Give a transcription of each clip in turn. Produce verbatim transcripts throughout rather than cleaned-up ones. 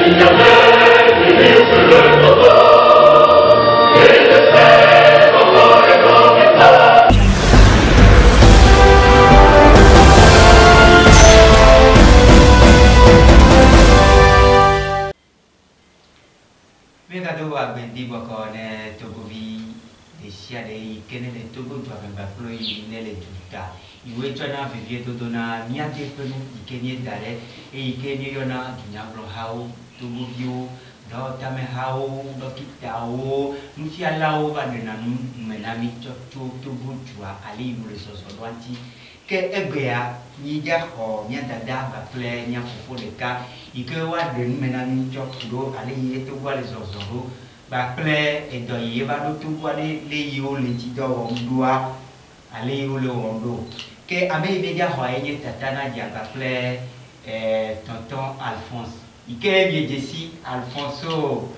Iwe chana vivie to dona niate penu ikenie dare e ikenie yona dunyaglo hau tubu view do tame hau do kitao mufia lao badena menami chotu tubu jua ali muliso sodwanti ke ebea nyija ho nyadada ba ple nya fofo leka ike wa den menami chotu ali yeto wale zozoro ba ple e do ye ba do tubu wale le yo le tido omdua ali yo le ondo que a mí me dijo a ella tatana diagaple eh, tonton Alphonse y que me dice Alfonso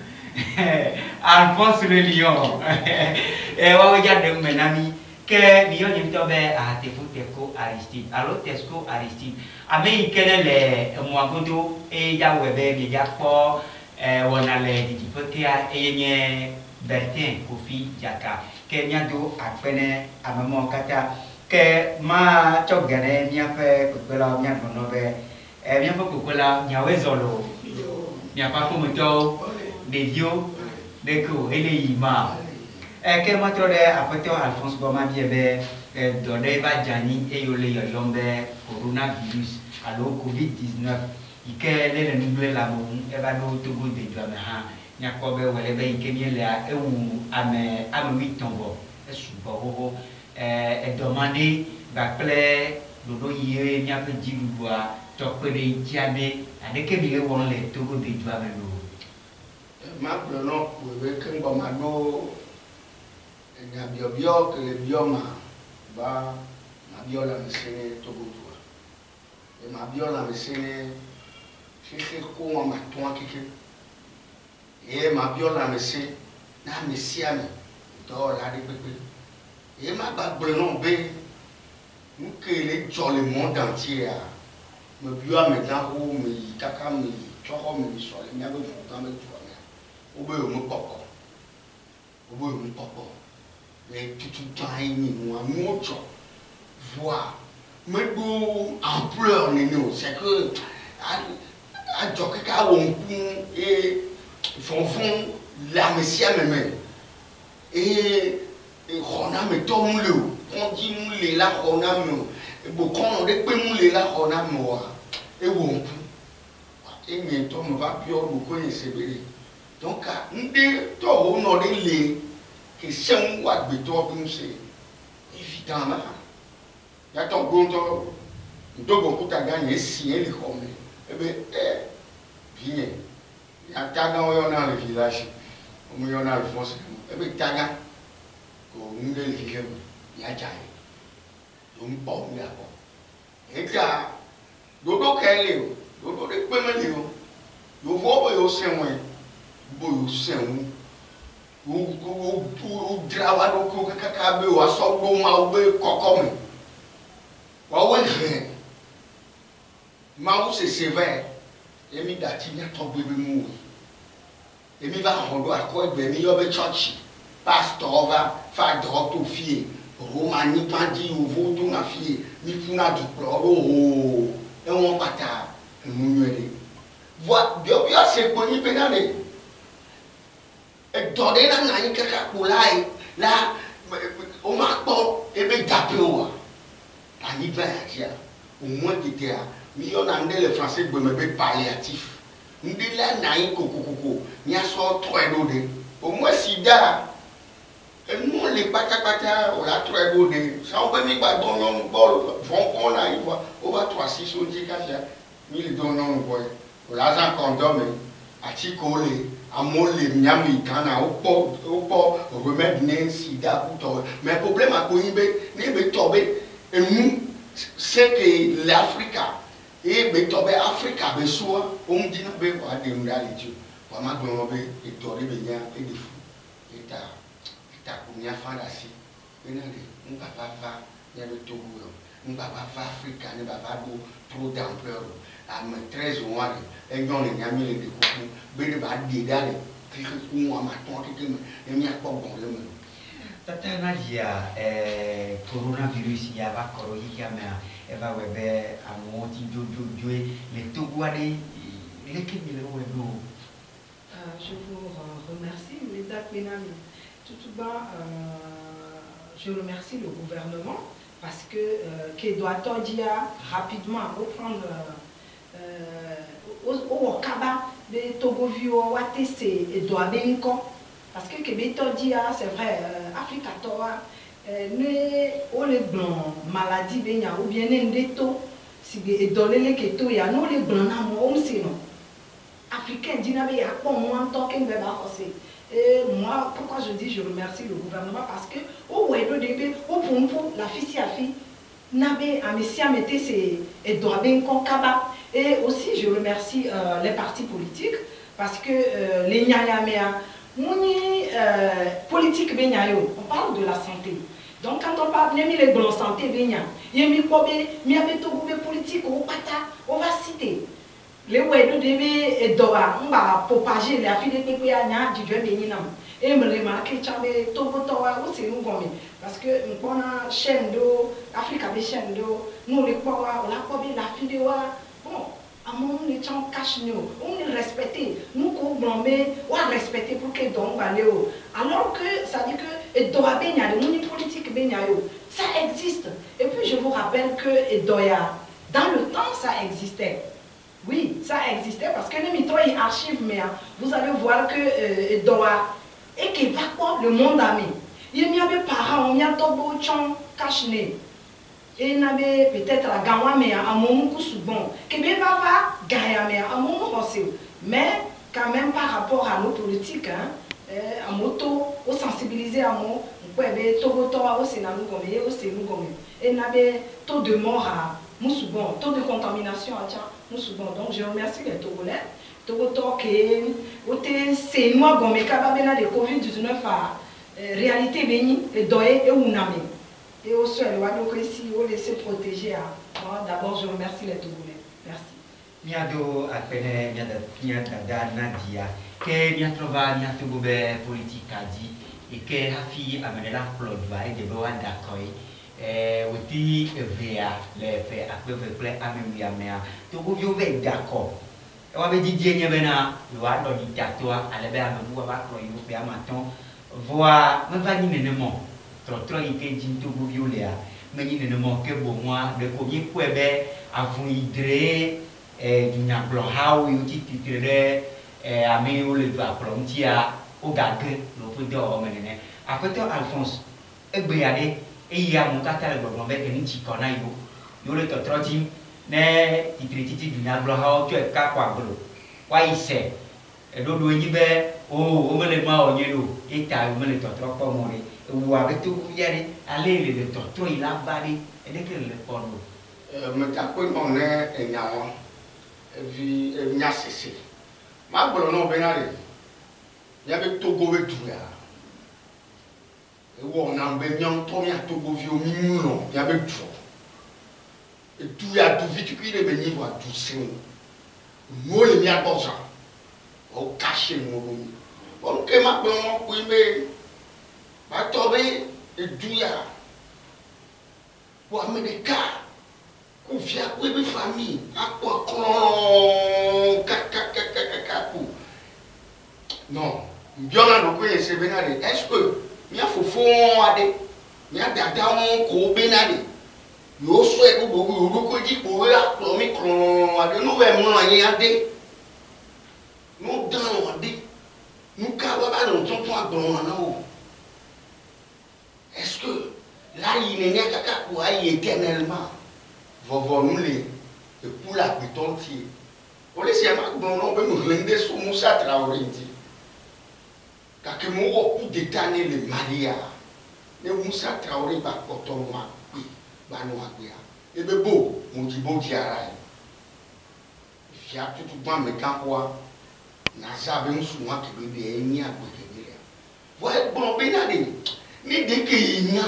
Alphonse le lion et on va de menami que lion y tobe a te futeco Aristide alors tesco Aristide a mí que le moagodo et ya webe me ya po on a le dipotea et nye Bertin Kofi Jaka que nyado apene a maman kata que ma chogane mia fe kukula mia konobe e mia fe kukula mia wezolo mia pa fumoto de dio de ko ele ima e que ma trode apoto Alphonse Goma biebe e dode ba jani e yo le yombe coronavirus allo covid dix-neuf ike le le nuble la mo e ba no to go de jame ha nya ko be wele be ike mi le a ewu ame ame wi tombo e subo ho et demander d'après le yé n'y a pas dit bois topé de diabé avec que bien on les tout de doigt même ma prenons pour ver que bon mano il y a bio bio que le bioma va ma bio la mesene tout bout et ma bio la mesene c'est c'est comment ma toi qui et ma bio la mesene na mesia me do la de pépé et ma bablon B, nous que les gens le monde entier, me bio maintenant où me caca me choco me sur les miens de fond me toi mais au bout me papa au bout me papa mais tout tout temps ni moi mocho voir me go en pleurs nino c'est que à à joker ka on et font font la messia même et et on a mis tout le monde, on dit moulé là, on a mis, et beaucoup on dit que moulé là, on a mis, et on peut, et maintenant on va bien beaucoup essayer. Donc, on dit, tout on a dit les, que c'est un quoi de toi comme c'est, évidemment, il y a ton bon temps, donc beaucoup t'as gagné si elle est comme, eh bien, eh, bien, il y a t'as gagné on a le village, on y en a le fond, eh bien, t'as gagné. On est les gens, il y a déjà un bon d'accord. Et ça, dodo qu'elle dodo de quoi me dire, vous voyez au sein moi, vous au sein vous, vous vous travaillez au cacabe ou à son bon ma ou be cocom. Wa ouais rien. Ma ou c'est sévère. Et mi dati n'y a ton bébé mou. Et mi va rendre à quoi ben mi yobe church. Pasteur va faire droit aux filles. Romani pandi ou vaudou na fille. Mi puna du ploro. Oh. Et on pata. Nous y voilà. Bien bien c'est connu pénalé. Et donner la naïe kaka poulaille. Là, on marque pas. Et bien tapé ou. Ani va agir. Au moins qui était à. Mais on a amené les Français de me palliatif. Nous dit là naïe coco coco. N'y a soit trois d'eau. Au moins sida. Et nous, les pata-pata, on a très beau de. Ça, on peut dire que dans nos bols, on a eu, on va trois six on dit qu'il y a mille donnons, on a un condom, à Ticolé, à Molé, Miami, Ghana, au port, au port, remettre Nen, Sida, mais le problème à Koyibé, n'est pas tombé. Et nous, c'est que l'Afrique, et Bétobé, Afrique, mais soit, on dit que nous avons des réalités. On a donné des torrents, des et des fous. Et t'as. Kunya fandasi benade ngaba va ya le togo ngaba va africa ne baba do trop d'ampleur ame treize mois de enyo ne nyami le de kuku be de ba de dale kike ku ama ton kike me e mi akpo bon le me Tata Nadia, eh, coronavirus ya va corroyer kamera e va webe amoti jojo joe le togwade le kemile webe. Je vous remercie, mesdames, mesdames. Tout tout bas, euh, je remercie le gouvernement parce que euh, qui doit dire rapidement reprendre au au Kaba de Togovio Watese et doit bien parce que Québec dit c'est vrai Afrique toi ne on les blancs maladie benya ou bien n'endeto si et donner les keto ya nous les blancs na mo on sait non africain dit n'avait ya pas moins tant qu'un bébé aussi. Et moi, pourquoi je dis je remercie le gouvernement parce que au Wedo début, au Pompo, la fille à fille, n'avait à Messia mettait ses et doit bien kaba. Et aussi je remercie euh, les partis politiques parce que euh, les Nyayamea, mouni politique benyayo, on parle de la santé. Donc quand on parle de les blancs santé benya, yemi kobe, mi abeto goube politique au pata, on va citer. Les Wedo début et doa, on va propager la fille de Pépé à Nya, du Dieu béni nam. Et me remarquer tchambe togo toa ou c'est nous gomme parce que on a chaîne d'eau, Afrique a des chaînes d'eau, nous les powa, on a kobe la fille de wa. Bon, à mon les gens cachent nous, on les respecter, nous qu'on blâmer, on a respecter pour que donc baléo. Alors que ça dit que et doa benya, le monde politique benya yo, ça existe. Et puis je vous rappelle que et doya, dans le temps ça existait. Oui, ça existait parce que les mitons y archivent, mais vous allez voir que euh, doa et qui va quoi le monde ami. Il y avait parents, il y a tobo chon cache-nez. Et il y avait peut-être la gawa mais à mon coup souvent. Que bien va va gaia mais à mon aussi. Mais quand même par rapport à nos politiques, hein, à moto, au sensibiliser à mon, on peut avoir tobo toa aussi na nous gomme, aussi nous gomme. Et il y avait taux de mort à Moussoubon, taux de contamination à Tchang, Moussoubon. Donc je remercie les Togolais. Togoto que c'est moi gomme kababena de Covid dix-neuf à réalité béni et doye et uname. Et au sol, on va ici, on laisser protéger. D'abord, je remercie les Togolais. Merci. Miado apene miada miada da Nadia que mia trova mia togobe politique a dit et que hafi amene la plot va et de boa d'accord eh oti vea le fait après veut amemia mea togo vio ve d'accord e wa be didie nye bena yo ado di tatoa ale be amebu ba kro yo be amaton voa me va ni nenemo tro tro ike jin togo vio lea me ni nenemo ke bo moi de ko mi kwebe avun idre eh du na blo how you ti titre eh ami o le ba prontia o gage lo fu do o menene akoto Alphonse egbe ade e ya mu kata le gbogbo be eni chi kona yo yo le totro tim ne titre titi du na blo how to e ka kwa glo wa ise e do do yin be o o mele ma o yin lo e ta o mele totro po mo re e wo abeto yare ale le le totro ila bari e de ke le pono euh me ta ko mo ne enyawo vi nya sese ma gboro no be na re ya be togo be tuya e wo na be nyan to mi atogo vi omi mu no ya be tu e tuya tu vi tu ki be ni wa tu sin mo le mi abosa o cache mo bo mi o ke ma gboro no ku me ba to be e tuya wa america Oufia, oui, oui, famille, à quoi clon, caca, caca, caca, non, bien là, nous pouvons essayer de est-ce que, il y a faux fond à des, il y a des dents qu'on bénade, il y a aussi un peu de dit pour la clon, clon, à de nouvelles moyens à des, nous dans des, nous cabanes, nous sommes pas dans un est-ce que là, il n'est qu'à caca pour aller éternellement? Vovon nous les et pour la pétontier. On les sait pas bon on peut nous rendre sur Moussa Traoré dit. Car que mon coup détané le Maria. Ne Moussa Traoré ba coton ma oui ba no agbia. E be bo mo di bo di ara e. Fia tutu ba me kan kwa na sa be nsu wa ke be be eni agbe ke be. Wa e bon be na de ni de ke nya.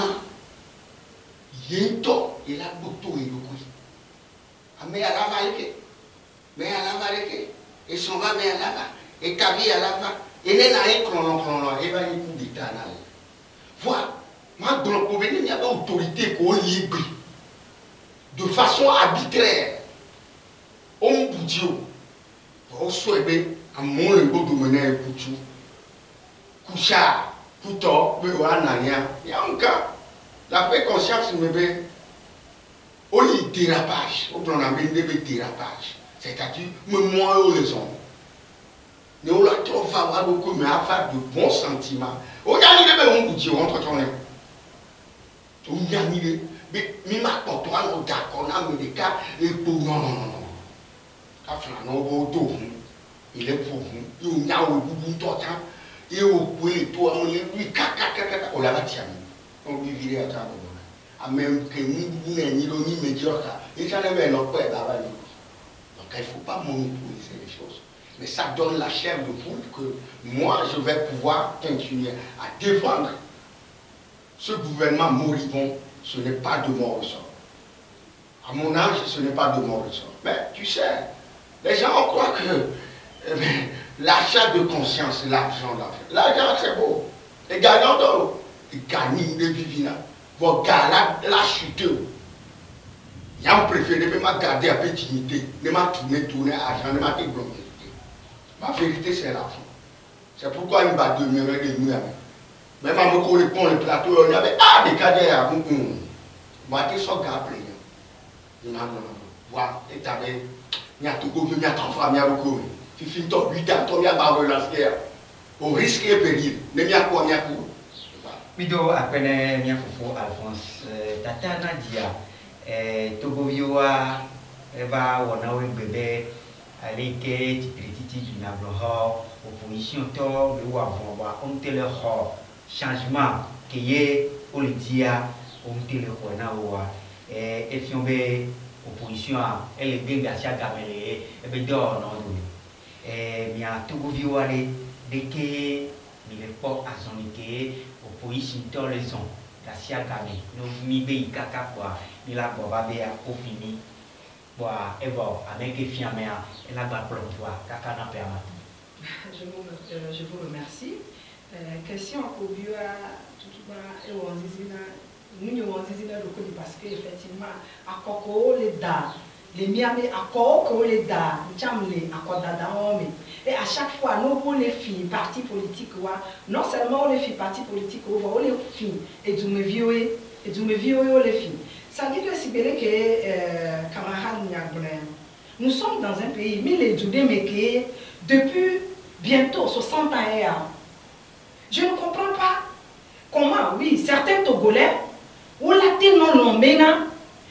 Yento il a boto e ko. Ame ala valke mais à la va et s'en va mais à la va et Kavi à la va et n'est pas un chrono chrono et va y coup d'état là. Voilà, moi dans le problème il y a une autorité qui est libre de façon arbitraire. On peut dire, on souhaite à mon le beau domaine pour tout. Couchard. Pourtant, il y a un cas, la paix conscience me dit, on y dérapage, on a un dérapage, c'est-à-dire, moi, on les hommes. Nous, la trop favorable beaucoup, mais à faire de bons sentiments. On y a mis les bons on entre ton on y a mis les, mais, mais ma porte, on a d'accord, on a mis des cas, et pour non, non, non, non. Quand on a un beau il est pour vous, il y a un bout de temps. Et au bout de tout, on lui on l'a bâti. On lui vire à travers. À même que nous, nous, nous, nous, médiocre. Et ça ne veut pas être là. Donc il ne faut pas monopoliser les choses. Mais ça donne la chair de poule que moi, je vais pouvoir continuer à défendre ce gouvernement moribond. Ce n'est pas de mon ressort. À mon âge, ce n'est pas de mon ressort. Mais tu sais, les gens croient que eh bien, l'achat de conscience, c'est l'argent d'affaires. L'argent, c'est beau. Les gagnants d'or, ils gagnent des vivina. Vos gars, la chute. Ils ont préféré même garder un peu de dignité, ne m'a tourné, tourner argent, ne m'a pas bloqué. Ma vérité, c'est l'argent. C'est pourquoi il m'a demandé de nous. Même à me répond le plateau, il y avait ah, des cadets à vous. Moi, je suis un gars plein. Il m'a dit, voilà, et tu avais, il y a tout le monde, il y a ton frère, il y a beaucoup. Tu finis ton huit ans, tu as barré la guerre. Au risque et péril. Ne m'y a quoi, m'y a quoi. Bido après mia fofo Alphonse tata Nadia eh Togo vioa eva wona we bebe aleke tititi du na blo opposition to le wa von wa on te le ho changement que ye olidia on te le ho na wa eh e fiombe opposition a ele genga sia gamele e be do no do eh mia Togo vioa le de que mi le po azonike opposition to les ont la sia gamé no mi be kaka kwa mi la bo ba be a ko fini bo e bo avec e fiamé a e la ba plomb toi kaka na pe amatu. Je vous, euh, je vous remercie. Euh, question au bio à tout bas et on zizina nous nous zizina le coup parce que effectivement à koko les da les miami à koko les da chamle à koda da homme et à chaque fois nous pour les filles parti politique non seulement les filles parti politique on va les filles et du me vieux et du me vieux les filles ça dit que si bien que camarade nous sommes dans un pays mais les Djoudé mais que depuis bientôt soixante ans et je ne comprends pas comment oui certains Togolais ou la non non mena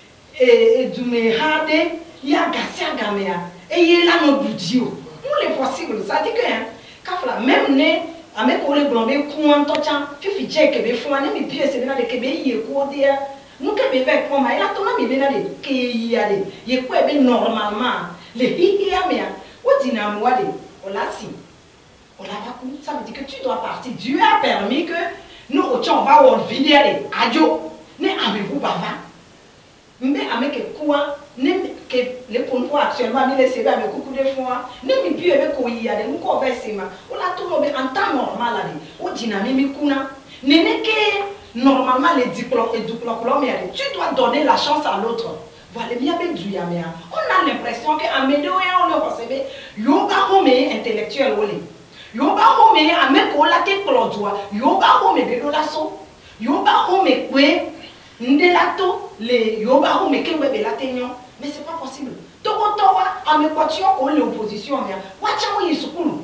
et du me hade ya gasia gamea et il a nos budget où les possible ça dit que hein kafla même né avec les blambé coin tocha fifi check be fo ani mi pièce be na de kebe yé ko dia nous que be avec moi il a tona mi be na de ke yale yé ko be normalement les hiya mea o dina mwade o la si o la ba ku ça veut dire que tu dois partir Dieu a permis que nous on va on vidéo adio ne avez-vous bava mais avec quoi ne que les ponts actuellement mi les c'est avec beaucoup de fois ne mi puis avec ko yi ade nko versema o la tout en temps normal là o dynamique mi kuna ne ne que normalement les diplômes et diplômes tu dois donner la chance à l'autre voilà bien ben du yamea on a l'impression que amédo et on le recevait yoga home intellectuel olé yoga home avec ko la te klodwa yoga home de la so yoga home kwe ndelato les yoga home ke webe la tenyon mais c'est pas possible. Togo towa amekwatio ko l'opposition mais wacha mo yisukulu.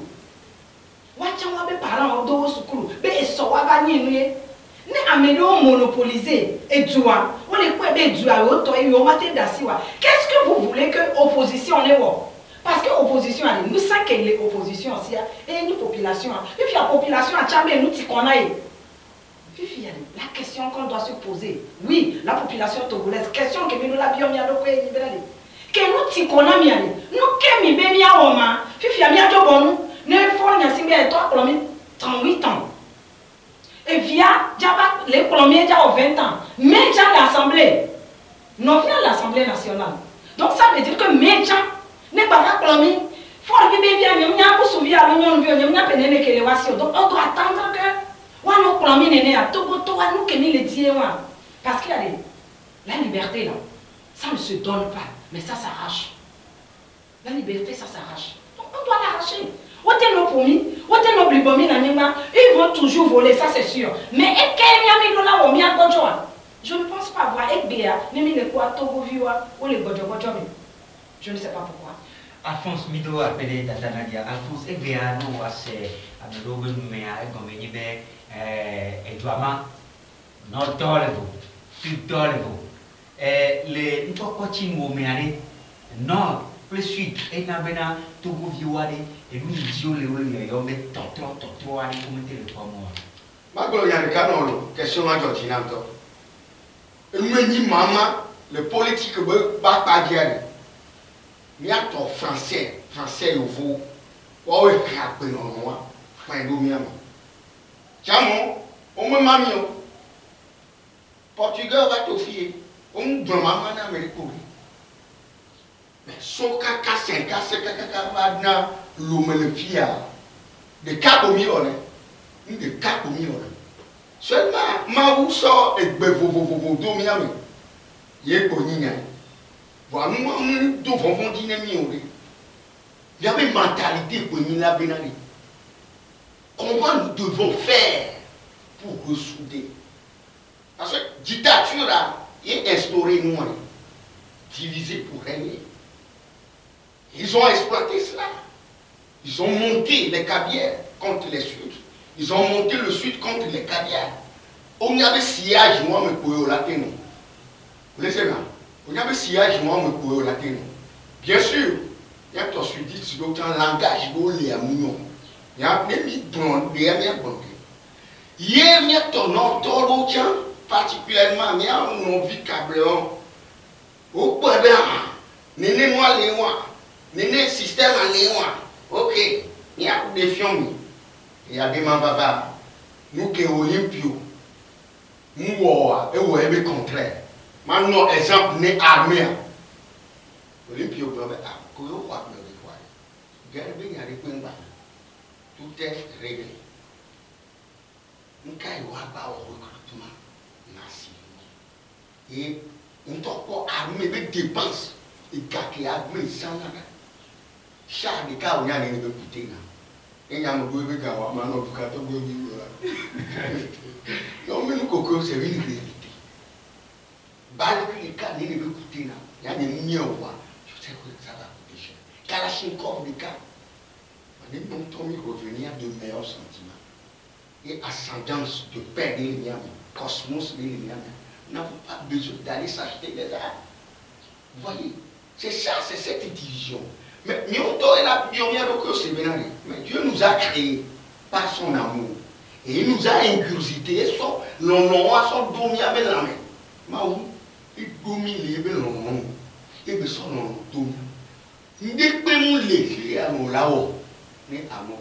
Wacha mo be parents do sukulu be so wa ba ni nuye. Ne amedo monopoliser et joa. On les quoi be joa o to yo mate dasiwa. Qu'est-ce que vous voulez que opposition ne wo? Parce que opposition ali nous ça que les oppositions aussi et nous population. Et puis la population a chamé nous ti konaye. La question qu'on doit se poser, oui, la population togolaise, question que nous la bions miado ko libérale. Que nous ti kona miale, nous que mi be mia oma, fifi a mia jobonu, ne fo nya simbe et toi colombie trente-huit ans. Et via jaba les colombiens déjà vingt ans, mais déjà l'assemblée. Non vient l'Assemblée nationale. Donc ça veut dire que médias Ne pas clomi. Fort bébé bien, il y a un peu souvi à l'union, il y a un peu de que les voici. Donc on doit attendre que. On nous clomi n'est à Togo, Togo, nous qui nous le disons. Parce qu'il y a des. La liberté là, ça ne se donne pas, mais ça s'arrache. La liberté, ça s'arrache. Donc on doit l'arracher. Ils vont toujours voler, ça c'est sûr. Mais je ne pense pas voir je ne sais pas pourquoi. Alphonse Mido appelé Tatanadia. Alphonse Egbea no c'est à Medobe Numea et Gomenibe et Douama. Non, tolerable. Tout tolerable. Les Ntokochi Momeane. Non, plus suite. Et Nabena, Togo Viwade. Et nous, Dio le William, Yombe, Totro, Totro, allez commenter le trois mois. Maglo Yannick, question à Georgina. Et nous, dit maman, le politique, pas pas dire. Mais à ton français, français, il faut. Oh, il y a un peu de moi. Enfin, il y a un peu. Tiens, on me m'a mis. Portugais va t'offrir. On me donne maman dans l'Amérique. Mais son caca, c'est un caca, c'est un caca, c'est l'homme le fier. De quatre millions, de quatre millions. Seulement, ma ou sort et bevo, bevo, bevo, deux millions. Il est connu. Voilà, nous devons dîner mieux. Il y avait une mentalité pour nous la bénari. Comment nous devons faire pour ressouder? Parce que la dictature est instaurée, nous, divisée pour régner. Ils ont exploité cela. Ils ont monté les cabières contre les Sud. Ils ont monté le Sud contre les cabières. On y avait sillage, moi, mais pour la terre. Vous laissez là. On y avait sillage, moi, mais pour la terre. Bien sûr, il y a un sudiste, c'est un langage de l'Éamouillon. Il y a un mis dans l'Éamien Bonté. Il y a un ton nom, ton particulièrement, il y a un nom vocabulaire. Au point de Néné moi, les moi. Néné système en léoin. Ok, il y a des films. Il y a des mamans. Nous qui sommes olympiaux. Nous sommes le contraire. Maintenant, exemple, nous sommes armés. Olympiaux, nous sommes armés. Tout est réglé. Nous sommes recrutement national. Et nous sommes armés avec dépenses. Et qui a armé sans nada. Chaque cas où il y a des députés, il y a un peu de temps, il y a un peu de non, mais nous, Coco, c'est une réalité. Malgré les cas, il y a des députés, il y a des millions de voix. Je sais que ça va coûter cher. Kalachnikov, les cas, on est monté revenir de meilleurs sentiments. Et ascendance de père des liens, cosmos des liens. Nous n'avons pas besoin d'aller s'acheter des armes. Vous voyez, c'est ça, c'est cette division. Mais Dieu nous a créés par son amour. Et il nous a incurgité. L'on a son domi avec la main. Maou, il domi les bellons. Et il son nom domi. Dès que nous les à nous là-haut, mais à nous.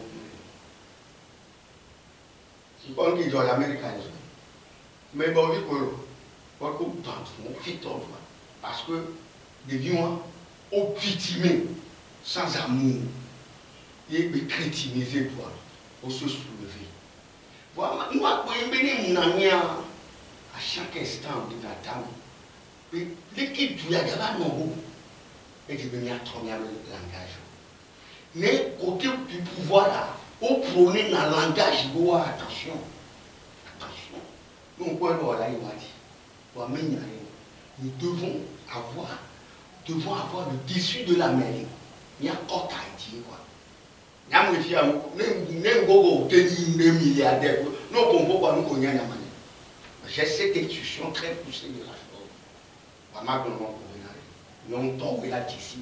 Si on dit dans l'Amérique, mais bon, il faut qu'on tente, on fit en toi. Parce que devions au victimé. Sans amour, et de crétiniser toi, pour se soulever. Voilà, nous avons béni à chaque instant de la table. L'équipe du Yagaba non est devenue un troisième langage. Mais côté du pouvoir là, au prôner dans le langage, attention, attention. Nous nous devons avoir, devons avoir le dessus de la mêlée. Il y a encore Haïti, quoi. Il y a un filles, même Gogo, des milliardaires. Non, pour moi, nous connaissons. J'ai cette institution très poussée de la chose. Vraiment, pour nous, longtemps, il a d'ici.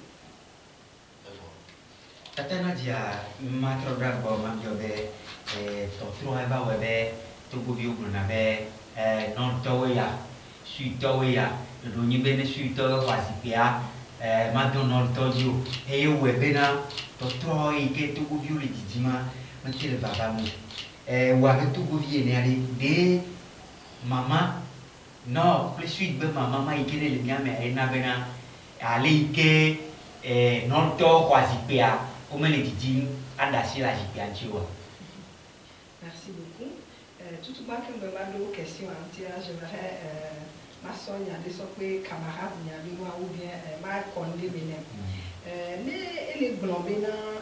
Tatana dia matro bravo mambiobe totro heba webe togo bio brunabe non toya sui toya lo ni bene sui toya fasipia madonol toyo e io webena totro ike togo bio le didima matile baba mu e wa ke togo viene ali de mama no plus suite be mama ike le nyame e na bena ali ike eh non to kwazipea comme les didin andasi la jipia nchiwa. Merci beaucoup. Euh, tout le monde qui me demande des questions entières, j'aimerais euh, ma soeur y aller sur les camarades y aller moi ou bien euh, ma condé bénin. Les les blancs bénin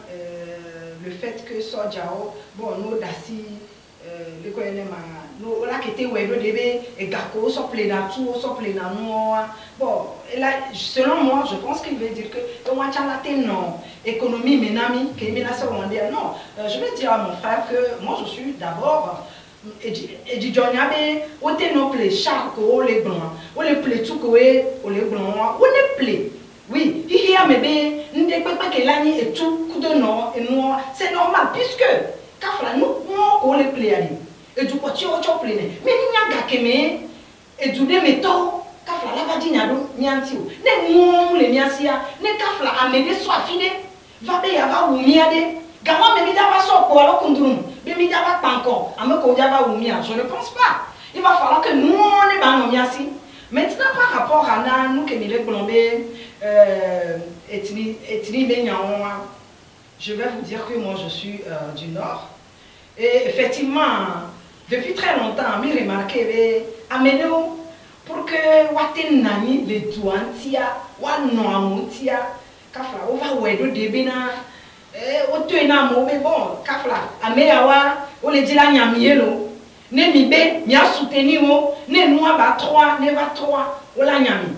le fait que Sojao bon nous d'assis le connaît ma nous là qui était ouais le début et gako so plein tout so plein non bon et là selon moi je pense qu'il veut dire que on a chalaté non économie menami que mais là ça on dit non euh, je vais dire à mon frère que moi je suis d'abord et du Johnny ou te no play chaque ou les blancs ou les play tout que ou les blancs ou les play oui il y a mais n'était pas que l'année et tout coup de non et moi c'est normal puisque kafra nous on les play aller et du coup tu tu play mais n'y a gars que mais et du des métaux kafra la va dire nyado nyanti o ne mo le nyasia ne kafra amede so afine va be ya va wumiade gawa me bi da va so ko alo kundrum bi mi da va panko ameko ja va wumia je ne pense pas il va falloir que nous on est ba no miasi maintenant par rapport à na nous que les plombés euh ethnie ethnie benyawa je vais vous dire que moi je suis euh, du nord et effectivement depuis très longtemps mi remarqué ameno pour que waten nani les douantia wa no amutia kafla over wedo debena eh oto na mo be bon kafla ameyawa o le dila nyamielo ne mi be mi a soutenir mo ne nous ba trois ne va trois o la nyami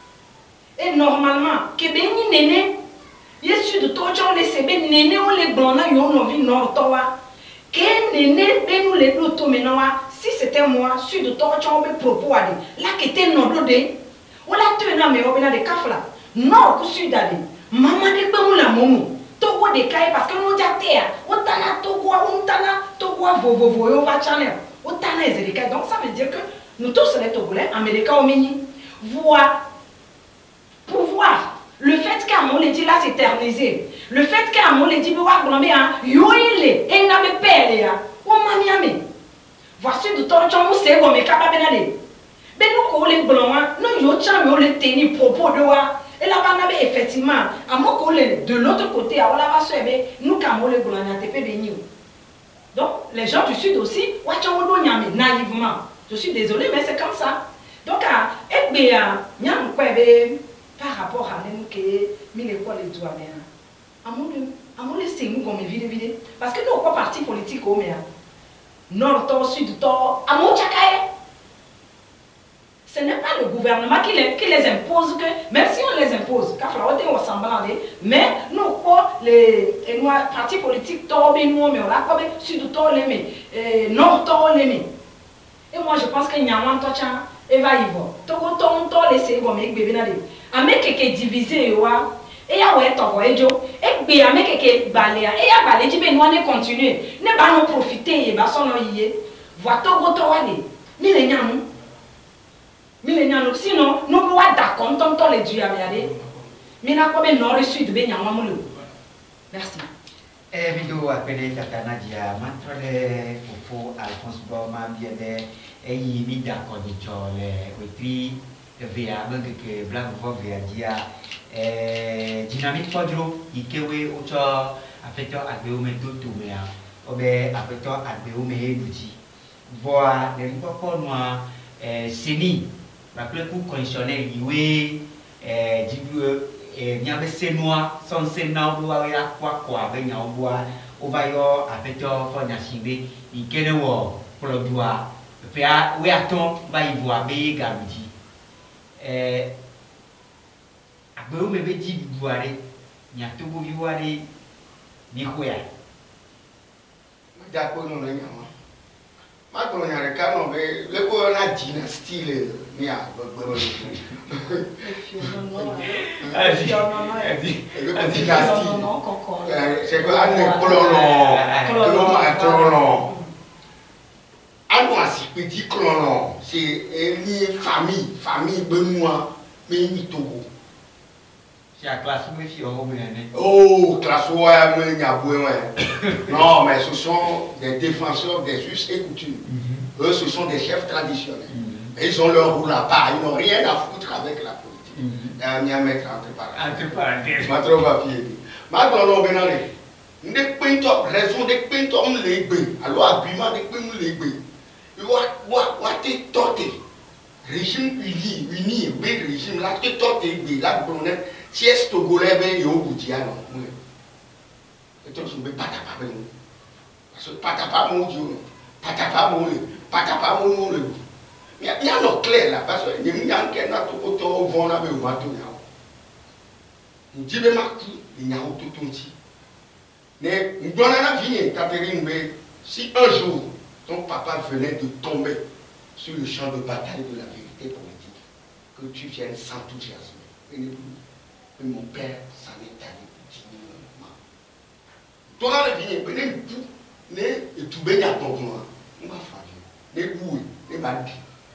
et normalement que beni nene yesu de tocho le sebe nene o le blona yo no vi no towa que nene be nous le do to menawa si c'était moi sur de tocho be propos ali la que te no do de o la te na me o bena de kafla non ku sud ali mama de be mu la momu togo de kai parce que nous jatea o tana togo o tana togo vovo voyo va channel o tana ezerika donc ça veut dire que nous tous les togolais américains au mini voir pouvoir le fait qu'à mon les dit là s'éterniser le fait qu'à mon les dit voir blambé hein yoile et n'a me pelle ya o maniame voici de ton chamo c'est comme capable d'aller ben nous ko les blancs nous yo chamo le tenir propos de wa et là bas n'a effectivement à mon collègue de l'autre côté à la va se nous camo les blancs n'a te béni donc les gens du sud aussi wa chamo do nyame naïvement je suis désolé mais c'est comme ça donc à et bien nyam ko be par rapport à nous que mille quoi les doigts bien à mon à mon laisser nous comme vide vide parce que nous pas parti politique au mais nord to sud to à mon chakaye ce n'est pas le gouvernement qui les qui les impose que même si on les impose car faut on semblant mais nous pas les et nous parti politique to be nous mais on a pas sud to les mais nord to les mais et moi je pense que nyawan to cha et va y voir to go to to laisser comme bébé na de ame keke divisé wa et ya ouais to ejo et be ame keke balea et ya balé jibe no ne continuer ne ba no profiter e ba so no yie voit to go to wa de mi le nyam mi le nyam sinon no be wa da kon ton to le du ya be ade mi na ko be nord sud be nyam mo le merci eh video appelé tatana dia mantrole fofo Alphonse Boma bien et il mi da ko di chole wetri via bang que blanc vo via dia eh dynamique podro ikewe ocho afeto agbe o me to to me a obe afeto agbe o me eduji voa le popo noa eh seni rappel coup conditionnel iwe eh dibu eh nyabe senoa son sena bo wa ya kwa kwa be nya bo o va yo afeto fo nya sibe ikene wo produit pe a we aton ba ivo abe garuji eh agbe o me be di buare nya to bo buare ni khoya ja ko no nya ma ma ko nya re ka no be le ko na dynastie le ni a gbe mo ah si le dynastie c'est que ane kololo koloma kololo anu asi petit kololo c'est lié famille famille benoît mais ni Togo c'est la classe où je oh, classe où il y a non, mais ce sont des défenseurs des us et coutumes. Mm -hmm. Eux, ce sont des chefs traditionnels. Mm -hmm. Ils ont leur rôle à part. Ils n'ont rien à foutre avec la politique. Mm -hmm. à m'y mettre entre parenthèses. Entre parenthèses. Ma trop papier. Ma grand benale. Ndé pinto raison de pinto on les bé. Alors habillement de pinto les bé. Wa wa wa te tote. Régime uni uni bé régime là te tote bé là bonnet siège togolais bé yo boudiano. Et tout ce bé patapa bé. Parce que patapa mon dieu. Patapa mon patapa mon le. Il y a bien le clair là parce que il y a un qui n'a tout auto vont là mais au bateau là. On dit mais marqué il y a tout tout petit. Mais nous donnons la vie, Catherine, si un jour ton papa venait de tomber sur le champ de bataille de la vérité politique, que tu viennes s'enthousiasmer. Et mon père s'en est allé dignement. Donnons la vie, venez le tout, et tout bien à ton nom. On va faire. Les bouilles, les maladies.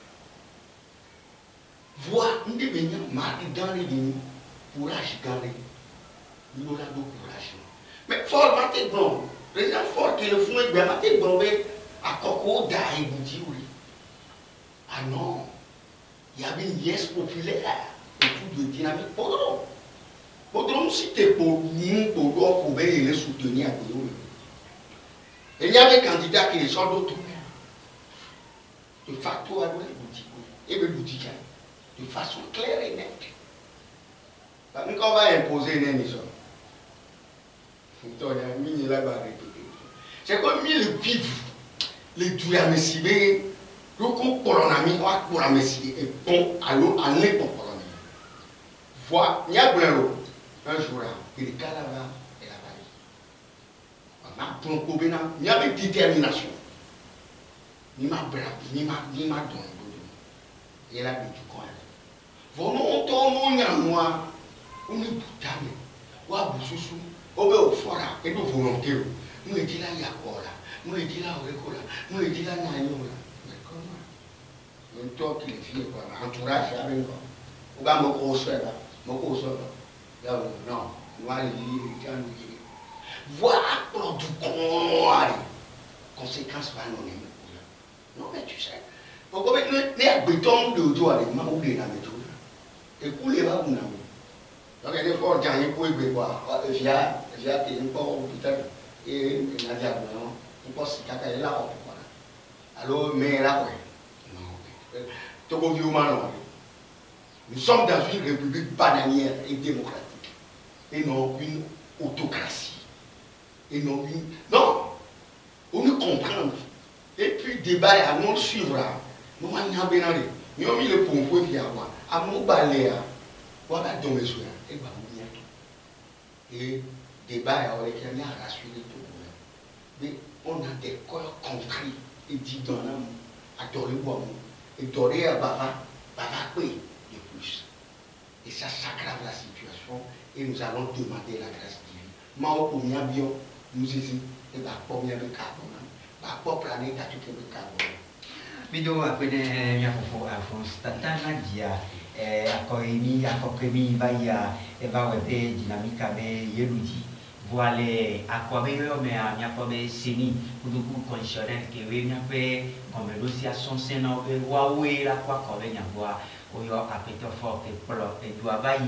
Voir, nous devons marquer dans les lignes, courage garder. Nous avons courage. Mais fort maté bon, président fort qui le font et bien maté bon mais à Coco da et Bouti oui. Ah non, il y avait une yes populaire et tout de dynamique Podron. Podron c'était pour nous pour pour les soutenir à Podron. Et il y avait des candidats qui les sont d'autres. De facto à Bouti et de Bouti de façon claire et nette. Nous on va imposer une émission. C'est comme mille vivres, les douilles messibés, le coup pour un ami, pour un messie, et bon, à l'eau, à l'époque pour un ami. Voilà, il y a un jour là, il est calava et la vaille. Il y avait détermination. Ni ma brave, ni ma ni ma donne. Il y a du coin. Voilà, on tombe en noir, on est boutamé, ou à Boussoussou. Obe ofora et de volonté. Nous étions là, il y a quoi là? Nous étions là, on est là. Nous étions là, il y a là. Mais comment? Le temps qu'il est fait, quoi. Entourage, il y a rien. On va me grossir là. Me grossir là. Non. Nous allons dire, nous dire. Voilà pour du con. Conséquences pas non aimées. Non, mais tu sais. Pourquoi les béton de toi, les mains oubliées la méthode. Et couler va vous n'avez. Donc, il est fort, il faut y voir. Via, via, il est fort au hôpital. Et il a dit, non, il pense qu'il est là. Alors, mais là, oui. Non. Togo Vieux-Malon. Nous sommes dans une république bananière et démocratique. Et non une autocratie. Et non une. Non! On nous comprend. Et puis, le débat est à nous suivre. Nous, on a bien allé. Nous avons mis le pompe qui a moi. À mon balai. Voilà, donc, mes soeurs. Et bah, et débat avec lesquels on a rassuré tout le monde. Mais on a des corps compris et dit dans l'âme, adorer boire, et adorer à Bava, Bava quoi de plus. Et ça s'aggrave la situation et nous allons demander la grâce divine. Mao pour bien bien, nous ici, et bah pour bien de carbone, bah pour planète à tout le carbone. Mais donc après les Alphonse, tata Nadia. Akoimi, akoimi, vaya, eva webe dynamique abe yeludi. Voilà, akwabe yo me a nyakobe seni, kuduku conditionnel que we nyape comme négociation sena we wawe la kwa kobe nyabwa oyo apete fort que plo et doit bayi.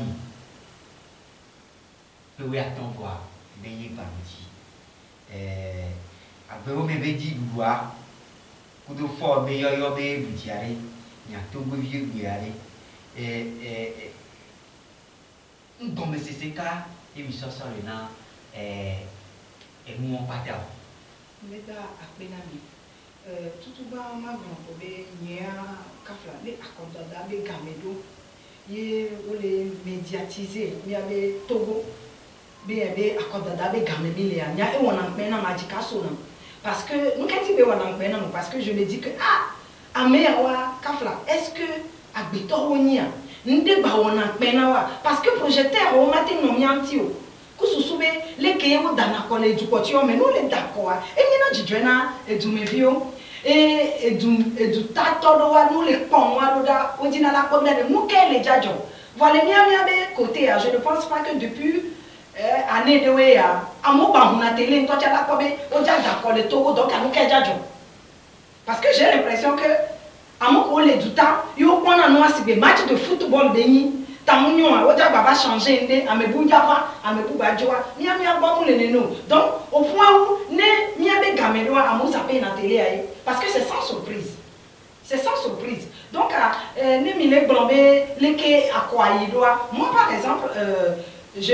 Que we attend voir, veiller par outil. Eh, abe o me vedi doua, kudu fort be yo yo be butiare, nyato go vieux guiare. Et et donc mais c'est ce cas émission sur le nom et et nous on partage. Mais là après la vie, tout tout bas ma grand obé nia kafla mais accorda da be gamedo ye ou les médiatiser il y avait Togo bien be accorda da be gamedo les nia et on en met na magica sona parce que nous quand il be on en met na parce que je me dis que ah amewa kafla est-ce que Abitonia, n'de baona penawa, parce que projecteur au matin non miantio. Kususube, les kéo danakole du quotio, mais nous les d'accord. Et n'y a du drena et du mevio, et du et du tatoloa, nous les ponwa, ou dina la problème, nous qu'elle les djadjo. Voilà, mia mia be côté, je ne pense pas que depuis année de wea, à mon on a télé, toi tu as la kobe, au dja d'accord le Togo, donc à nous qu'elle djadjo. Parce que j'ai l'impression que à mon collègue du temps, il y a un match de football béni, tamunyo a oja baba changer ndé amebu java amebu bajoa mia mia ba mu le neno donc au point où né mia be gamelo a mo sapé na télé ayi parce que c'est sans surprise c'est sans surprise donc euh, né mi le globé leke akwayi doa moi par exemple euh, je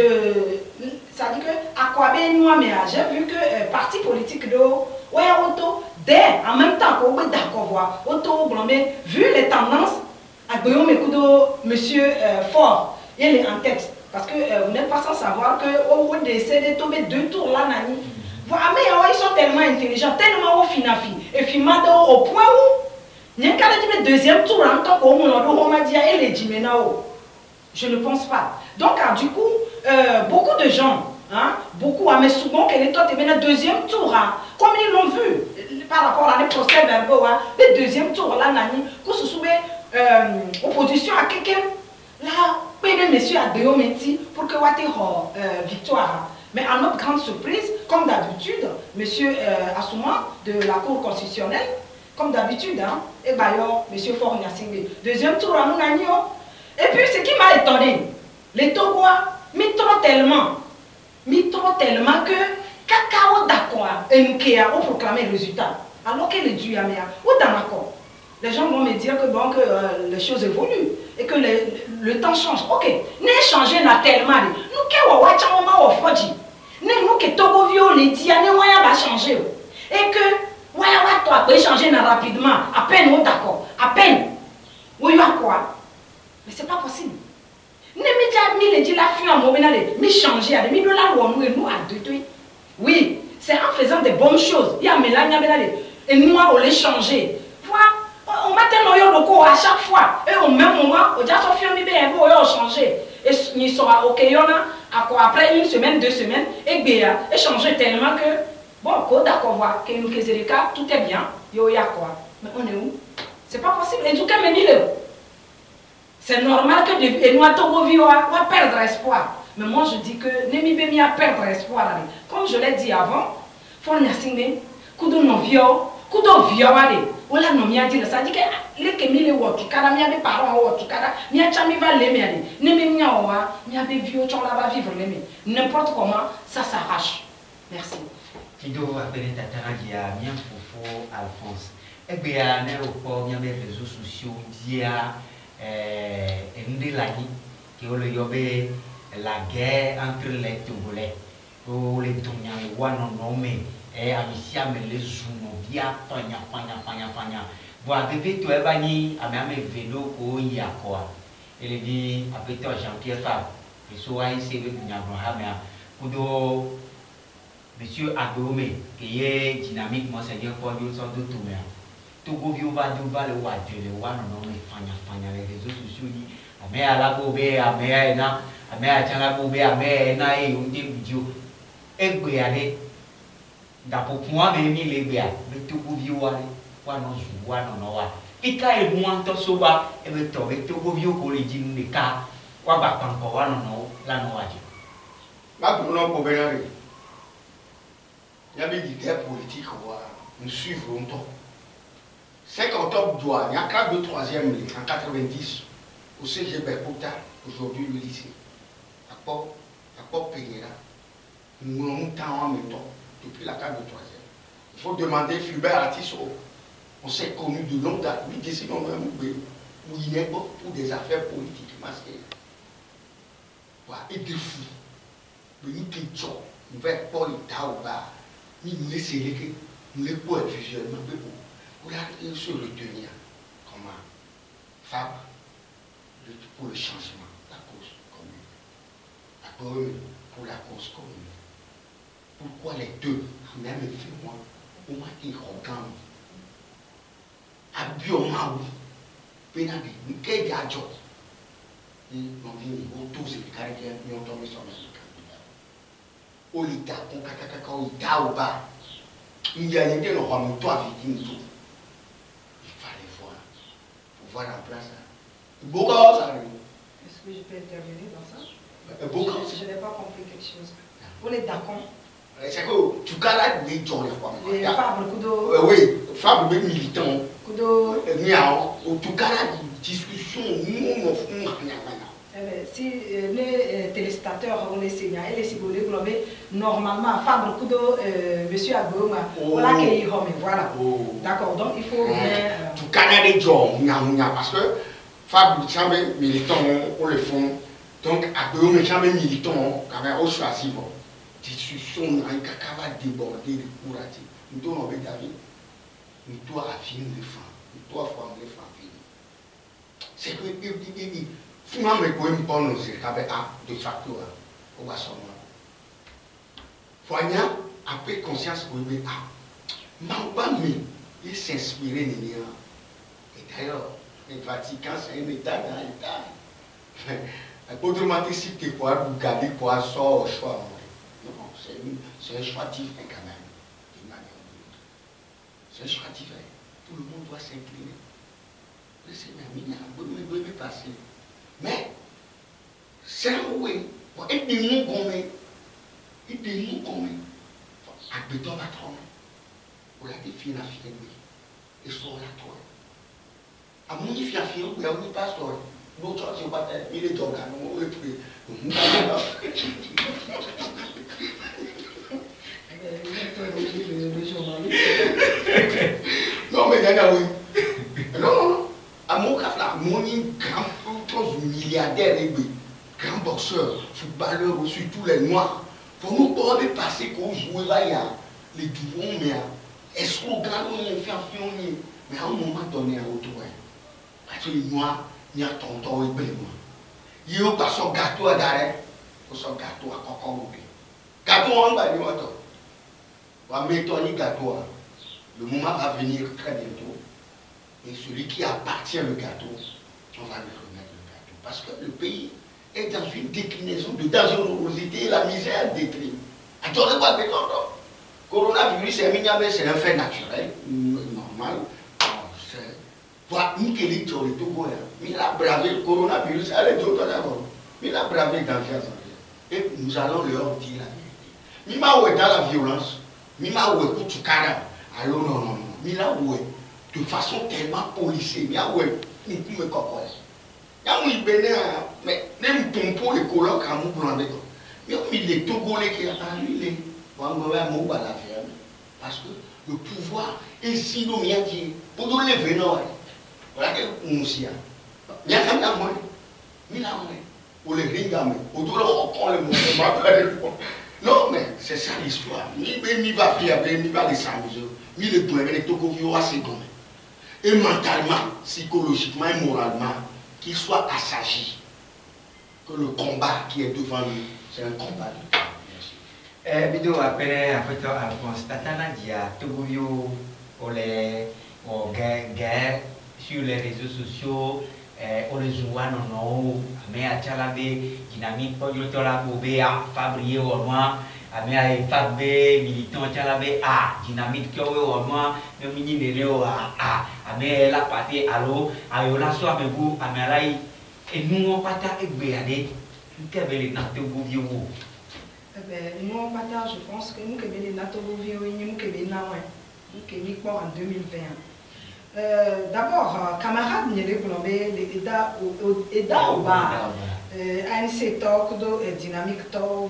ça dit que akwabe noa mais j'ai vu que euh, parti politique do ouais auto dès en même temps qu'on est d'accord voir auto globé vu les tendances Agboyo Mekudo, monsieur euh, Fort, il est en tête. Parce que euh, vous n'êtes pas sans savoir qu'au bout de tomber deux tours là, Nani. Voilà, mais ils sont tellement intelligents, tellement au finafi. Et finalement, au point où, il y a un deuxième tour en tant qu'on m'a dit, et les Jiménao. Je ne pense pas. Donc, ah, du coup, euh, beaucoup de gens, hein, beaucoup, mais souvent, qu'elle est le deuxième tour, hein, comme ils l'ont vu, par rapport à les procès verbaux, hein, le deuxième tour là, Nani, que ce soit. Euh, opposition à quelqu'un, là, payer monsieur Agboyo Menti pour que Wate euh, victoire. Mais à notre grande surprise, comme d'habitude, monsieur euh, Assouma de la Cour constitutionnelle, comme d'habitude, hein, et Bayo, monsieur Fort Nyasingbe. Deuxième tour à Mounagno. Et puis ce qui m'a étonné, les Togois, mis trop tellement, mis trop tellement que Cacao d'accord et Nkea ont proclamé le résultat. Alors que les Duyamea, ou dans l'accord. Les gens vont me dire que, bon, que euh, les choses évoluent et que les, le temps change. Ok, nous changer tellement. Nous qui avons changé, nous qui Togo Vio les dit, nous va changer. Et que, ouais, ouais, toi, peut changer rapidement. À peine, on d'accord. À peine. Oui, va quoi? Mais c'est pas possible. Nous avons mis les dit la fuite en mauvais aller, mais changer, mais nous la loi, nous et nous à deux. Oui, c'est en faisant des bonnes choses. Il y a Mélania Benale. Et nous, on les changer. Voilà. On va tellement de cours à chaque fois. Et au même moment, on a changé. Et il sera OK, après une semaine, deux semaines, et bien, et changer tellement que, bon, d'accord, voir que nous, tout est bien, yo ya quoi. Mais on est où? C'est pas possible. Et tout cas, c'est normal que nous avons perdre espoir. Mais moi, je dis que Nemi Bemi a perdre espoir. Comme je l'ai dit avant, il faut nous kudo no vio, kudo vio wale. Ola no mi adi ça dit que les que mi le wotu kada mi ade parents wotu kada mi acha mi va le mi ade. Ne mi nya owa, mi ade vio chon là va vivre le mi. N'importe comment, ça s'arrache. Merci. Kido apene tatara dia mi fofo Alphonse. Ebe ya ne opo mi ade réseaux sociaux dia eh ende lani ki o le yobe la guerre entre les Togolais. O le tonya le wano no me et amisia me les zuno dia panya panya panya panya bo arrivé to eba ni amame vélo ko ya quoi et le dit après toi Jean-Pierre Fabre et so ai se be nya no ha me kudo monsieur Agboyo qui est dynamique monseigneur Paul yo so do to me Togo vi va do va le wa de le wa no me panya panya les réseaux sociaux ni ame ala bo be ame na ame a changa bo be ame na e un vidéo egbe ale d'apo point mais mi le bia le Togo vi wa le wa no zu wa no no wa ika e mu anto so ba e be to be Togo vi ko le ji ni ka wa ba pan ko wa no no la no wa ji ba ko no ko be na re ya be di guerre politique wa nous suivre longtemps cinquante octobre doit il y a quatre de troisième en quatre-vingt-dix au C G Berkouta aujourd'hui le lycée à Port à Port Pereira nous avons tant en même temps depuis la carte de troisième. Il faut demander Fulbert Atisso. On s'est connu de longue date. Lui décide on même où il est pour des affaires politiques masquées. Voilà, et de fou. Mais nous qui sommes, nous faisons pas les taouba, nous nous laissons les nous les poètes visuellement, mais bon, vous allez se retenir comment Fabre pour le changement, la cause commune. La commune pour la cause commune. Pourquoi les deux, même fait moi, au moins ils regardent. À Biomaou, Pénabi, nous qu'est-ce qu'il y a d'autre? Nous avons tous les caractères, nous avons tombé sur le candidat. Au Lita, on kakaka, au Lita ou bas, il y a une idée, on va nous toi victime tout. Il fallait voir, pour voir en place. Beaucoup ça arrive. Est-ce que je peux intervenir dans ça? Beaucoup. Je n'ai pas compris quelque chose. Pour les d'accord. C'est que tu as les gens, les Fabre, Kudo. Oui, Fabre, les militants. Kudo. Miao, tu as la discussion, nous, nous, Si les téléspectateurs ont les signaux et les sigolés globés, normalement, Fabre Kudo, monsieur Agoma, voilà qu'il y a, voilà. D'accord, donc il faut bien. Tout Canada, parce que Fabre, jamais militant, on le font. Donc, Agoma, jamais militant, quand même, on choisit. Discussion, on va déborder de courage. Nous devons avoir David. Nous devons affiner les femmes. Nous devons former les femmes. C'est que, finalement, mais quand même, on sait qu'avec un de facto, on va s'en aller. Voyant, après conscience, pour lui, ah, Mambami, il s'inspirait de lui. Et d'ailleurs, le Vatican, c'est un État dans l'État. Autrement dit, si tu peux regarder quoi sort au choix, non, c'est un choix divin quand même. C'est un choix divin. Tout le monde doit s'incliner. Le Seigneur, il y a un peu de passer. Mais, c'est un oui. Il dit nous comme il dit nous comme habitant patron. On a des filles à faire et sont là toi. À mon fille à faire, on a un pasteur. Nous sommes pas il est organes, on est prêt. Non, mais d'ailleurs, oui. Non, non, non. À mon cas, là, mon grand milliardaire, grand boxeur, footballeur, aussi tous les noirs. Pour nous, pour aller passer qu'on joue là, il y a les douons, mais est-ce qu'on gagne, on est fait un fion, mais à un moment donné, à autour, parce que les noirs, il y a tonton et blé. Il y a pas son gâteau à d'arrêt, son gâteau à coco. Gâteau en bas, il y a tout. On va mettre un gâteau. Le moment va venir très bientôt. Et celui qui appartient au gâteau, on va lui remettre le gâteau. Parce que le pays est dans une déclinaison de dangerosité et la misère détruit. Attendez pas que tonton. Coronavirus, c'est un fait naturel, normal. Voilà, nous qui sommes sur le Togo, il a bravé le coronavirus, allez, d'autres d'abord. Il a bravé dans le et nous allons leur dire la vérité. Mima ou est dans la violence, Mima ou est pour tout carré. Alors non, non, non. Mila ou est de façon tellement policée. Mia ou est nous pouvons me cocoler. Y'a mou ibéné, mais même pompo les colocs à mou blindé. Mais les Togolais qui a lui, les mou à la ferme. Parce que le pouvoir est si nous m'a dit, pour nous lever, non. Voilà que nous sommes. Il y a un peu de temps. Pour les ringamés, pour tout le monde, le monde. Non, mais c'est ça l'histoire. Ni ni va faire, ni va les s'amuser. Ni le point, les Togovio assez comme. Et mentalement, psychologiquement et moralement, qu'il soit assagi. Que le combat qui est devant lui, c'est un combat de temps. Eh, bido après après toi à constater là dia Togovio pour les guerre sur les réseaux sociaux, on les voit non non, mais à Tchalabé, dynamique pour le tola bobé à fabriquer au moins, mais à Fabé, militant Tchalabé à dynamique qui au moins, le mini Léo à à, mais la partie à l'eau, à yola soit avec vous, à Melaï, et nous on partage et béadé, qu'est-ce que les nattes vous vieux vous? Nous on partage, je pense que nous que les nattes vous vieux, nous que les nains, nous que nous quoi en deux mille vingt. Euh, D'abord, camarade Nyele Colombé, l'État au bas, A N C Talk, dynamique Talk,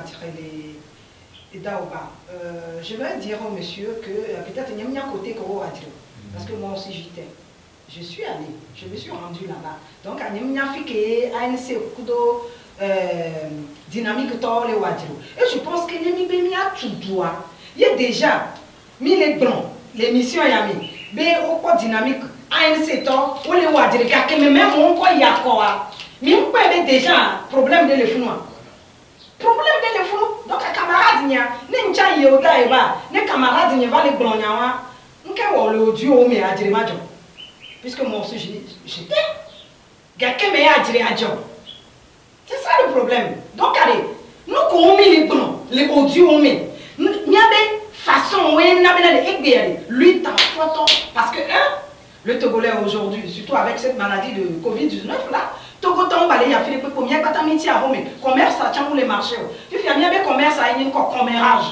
l'État au bas. Je vais dire au monsieur que peut-être il y a un côté qu'on va dire, parce que moi aussi j'étais. Je suis allé, je me suis rendu là-bas. Donc, il y a un A N C Kudo, dynamique Talk, et je pense qu'il y a tout droit. Il y a déjà mis les blancs, l'émission Yami. Mais au quoi dynamique A N C temps on les voit dire que même on quoi y a quoi mais on peut déjà problème de l'éléphant problème de l'éléphant donc camarade nia ne ncha yoga eba ne camarade nia va les blonyawa nké wo le audio mais a dire majo puisque moi aussi j'étais gake mais a dire ajo c'est ça le problème donc allez nous comme les blonds les audio mais nia be façon où il n'a lui t'en photo parce que hein, le Togolais aujourd'hui, surtout avec cette maladie de Covid dix-neuf là, Togo tombe à l'ayant fait pour mieux pas métier à Rome, commerce à tient les marchés. Tu fais bien commerce à une commérage.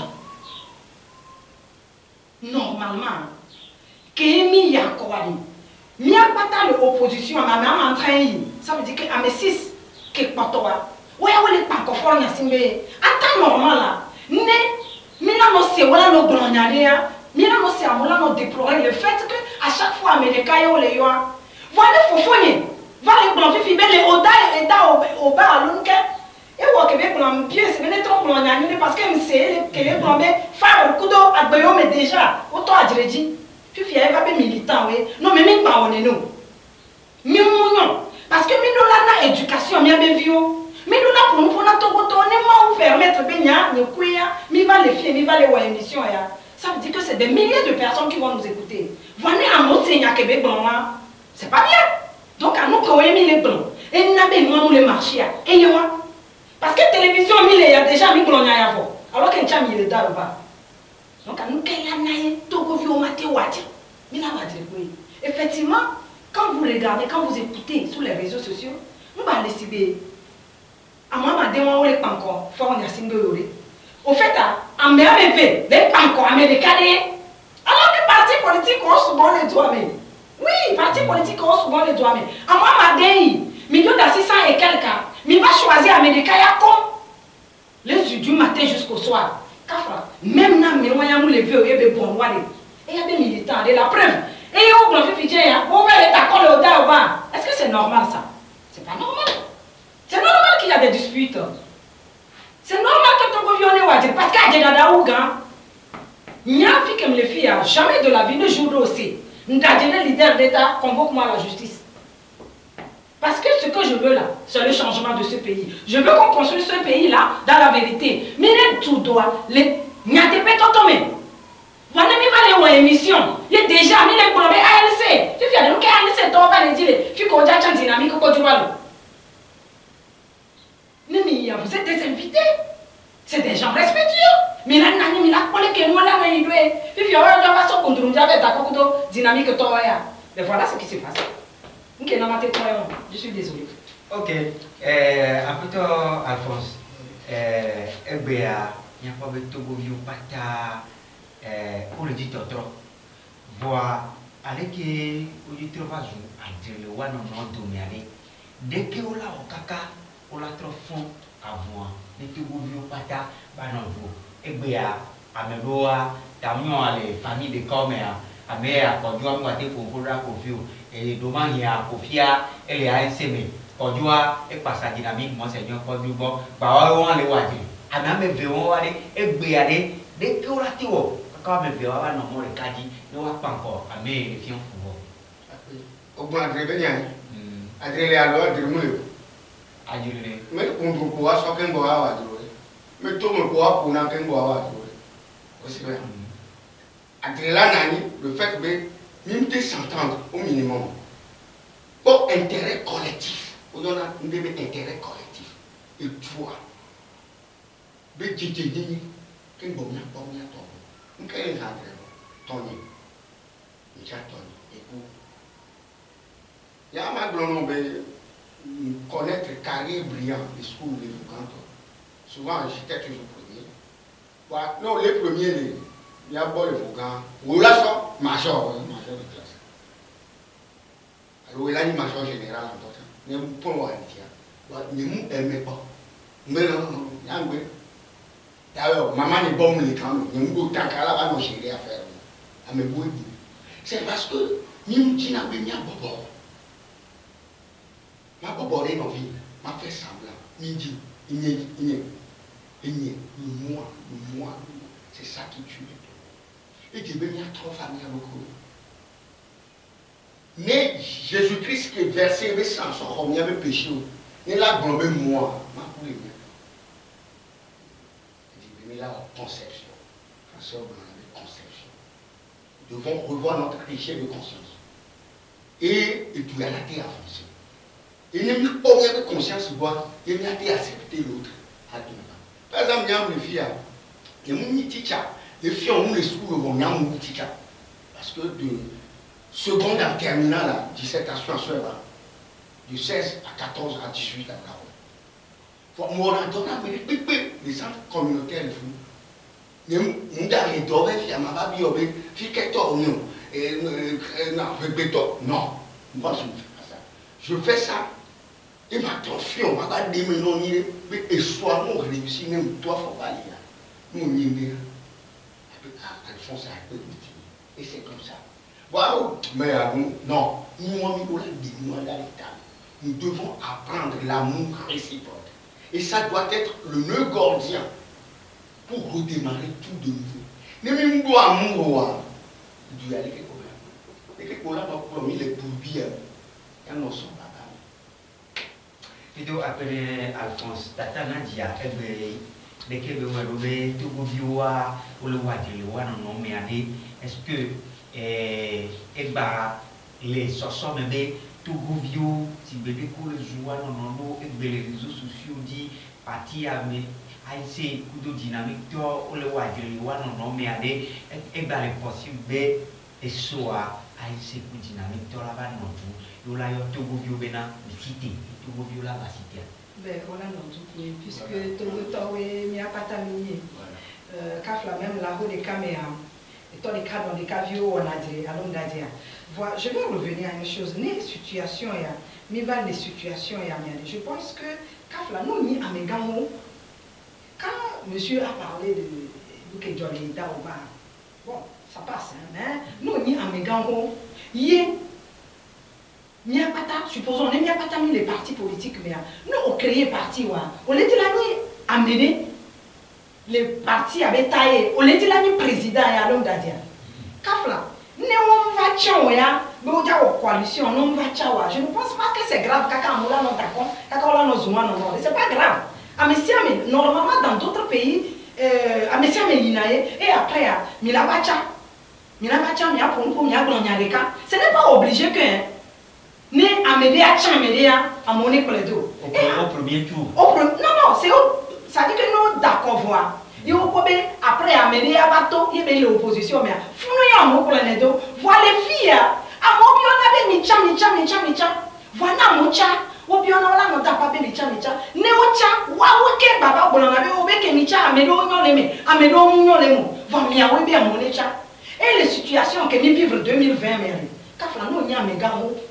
Normalement, Kémi y a quoi? Mia pas l'opposition à ma maman en train, ça veut dire qu'à mes six, que patoa. Ouais, ouais, les pas confort n'y a simbe. Attends normal là. Ne, mina no se wala no blonyaria. Mina no se amola no déplorer le fait que à chaque fois américain yo le yo. Voilà fofone. Voilà blanc fifi ben les oda et ta au au bas l'unke. Et ouais que ben blanc bien c'est ben trop blonyaria parce que me c'est que les blanc ben faire kudo agbeyo mais déjà auto adredi. Fifi elle va ben militant oui. Non mais même pas on est nous. Mi non parce que mi no la na éducation mi ben vieux. Mais nous là pour nous pour notre on est pas permettre benya ne kuya mi va les filles mi va les voir émission ya. Ça veut dire que c'est des milliers de personnes qui vont nous écouter. Venez à notre Seigneur Québec blanc, c'est pas bien. Donc à nous quand on est mis les blancs et n'a pas nous les marchés et yo parce que télévision mi il y a déjà mi blanc ya avant. Alors qu'un cham il est là bas. Donc à nous quand il y a naïe Togo vi au matin wati. Mi la va dire oui. Effectivement, quand vous regardez, quand vous écoutez sur les réseaux sociaux, on va laisser bien. À moi, ma démon, on n'est pas encore fort, on a signé. Au fait, en meilleur bébé, les pas encore américains. Alors que parti politique, on souvent les doigts. Oui, parti politique, on souvent les doigts. À moi, ma démon, million d'à six cents et quelques, mais va choisir américain comme les du matin jusqu'au soir. Même dans mes moyens, nous les vieux, il y a des bons lois. Et il y a des militants, de la preuve. Et il y a des gens qui ont fait des accords au bas. Est-ce que c'est normal ça? C'est pas normal. C'est normal qu'il y a des disputes. C'est normal que ton gouvernement va dire parce qu'il y a des Daouga. Il n'y a pas que les filles, jamais de la vie ne joue aussi. Nous avons le leader d'État, convoque-moi la justice. Parce que ce que je veux là, c'est le changement de ce pays. Je veux qu'on construise ce pays-là dans la vérité. Mais tout doit, il n'y a des pétons tombés. Vous n'avez pas les émissions. Il y a déjà mis les problèmes A L C. Tu fais donc A L C, tu vas le dire. Tu connais déjà une dynamique au Côte d'Ivoire. Vous êtes des invités. C'est des gens respectueux. Mais là, nous avons dit que nous avons dit que nous avons dit dynamique. Mais voilà ce qui se passe. Je suis désolé. Ok. Euh, après Alphonse, euh, eh bien, il n'y a pas de Togo vieux pata pour le dire trop. Voir avec qui on dit trop vazou, à dire le one on a dominé. Dès que on l'a au caca, on l'a trop fond avant. Les Togo vieux pata, bah non vous. Eh bien, à mes lois, t'as mis les familles de commerce. À mes à quand tu as moitié pour pour la confie et demain il y a confia et les A S M quand tu as et pas sa dynamique mon seigneur quand tu bon bah on va les voir à même verront aller et bien dès que on a dit quand même verra non mon le cadi ne va pas encore à mes les filles football au bon adresse bien adresse alors dire moule adresse mais on peut pouvoir sortir boire à adresse mais tout le pouvoir pour n'en qu'un boire à adresse aussi bien le fait que même de s'entendre au minimum pour intérêt collectif, on a un intérêt collectif et toi, mais tu te dis que bon n'a pas bien ton, on crée un endroit, Tony, Michel Tony, écoute, il y a un grand connaître carré brillant les schools de Foucanto. Souvent j'étais toujours premier. Voilà, non les premiers il y a bon le Foucan, ou là ça, major, major de classe. Alors il a une major général en tout cas, mais pour moi il y a, mais nous aimons pas. Mais non, non, il y a un peu. D'ailleurs, maman n'est pas mon écran, mais nous autant qu'à la base nos chéris à faire, à me bouger. C'est parce que nous disons que nous avons bobo. Ma bobo est dans vie, ma fait semblant. Nous disons, il y a, il y a, il y a, moi, moi, c'est ça qui tue. Et Dieu il y a trop familles à beaucoup. Mais Jésus-Christ qui est versé avec sang, son il y avait péché. Il a globé moi. Ma poule est mais là, conception. François Blanc avait conception. Nous devons revoir notre péché de conscience. Et tout a été avancé. Il n'y a pas de conscience, il n'y a pas accepter l'autre. Par exemple, il y a une fille, il y a une teacher. Les filles ont les sous le bon un teacher. Parce que de seconde en terminale, dissertation à soeur, de seize à quatorze à dix-huit à la pour moi, on a donné les centres communautaires. Nous avons dormi, nous avons dit, si quelqu'un non, non, non, moi je ne fais pas ça. Je fais ça Et ma attention, on va dire, mais non, et soit nous réussissons, même toi, il faut pas lire. Nous, on y est. Alphonse a peu de et c'est comme ça. Voilà, mais non, nous, on nous devons apprendre l'amour réciproque. Et ça doit être le nœud gordien pour redémarrer tout de nouveau. Mais même nous, amour, il doit y aller quelque chose. Et quelque chose là, on a promis les bourbis, et nous sommes pas. Video après Alphonse, Tata Nadia, Ebe, Bekebe Werobe, Togo Vioa, Olewadi, Wanon, Meade, est-ce que Eba, les soissons, mais Togo Vio, si bébé coule joie, non, et les réseaux sociaux dit, parti à me, Aïe, coup de dynamique, toi, Olewadi, Wanon, Meade, Eba, les possibles, et soit, Aïe, coup de dynamique, toi là-bas, non, tout. Yola yo Togo Vio bena cité, Togo Vio la va cité. Ben voilà non tout puisque Togo Towe mi a pas terminé. Euh Kafla même la haut des caméras. Et toi les cas dans des cavios on a dit à l'homme d'adia. Voilà, je vais revenir à une chose, les situations ya, mi va les situations ya mi. Je pense que Kafla nous ni à Megamo. Quand monsieur a parlé de Bouké Jolly Daouba. Bon, ça passe hein, mais nous ni à Megamo. Yé Miapata, supposons, on est Miapata mis les partis politiques, mais nous on crée parti, on l'a dit l'année amené, les partis avaient taillé, on l'a dit l'année président et à l'homme d'Adia. Kafla, nous on va tchaouya, mais on a une coalition, on va tchaouya. Je ne pense pas que c'est grave, kaka moula non d'accord, kaka oula non zouma non non, c'est pas grave. Amesia, mais normalement dans d'autres pays, Amesia mais l'inaye, et après, Milabacha, Milabacha, Miapompo, Miablonyareka, ce n'est pas obligé que. Né Amédée à Tchamédée à mon école d'eau. Au premier tour. Non, non, c'est ça dit que nous d'accord voir. Et au premier, après Amédée à bateau, il y avait l'opposition, mais fouille à mon école d'eau. Voilà les filles, à mon bien on avait Micha, Micha, Micha, Micha. Voilà mon chat, au bien on a mon tapé Micha, Micha. Né au chat, waouh, que baba, on avait oublié que Micha, Amédée, on les met, Amédée, on les met. Voilà, bien, oui, bien, mon chat. Et les situations que nous vivons deux mille vingt, mais quand nous y a mes gars,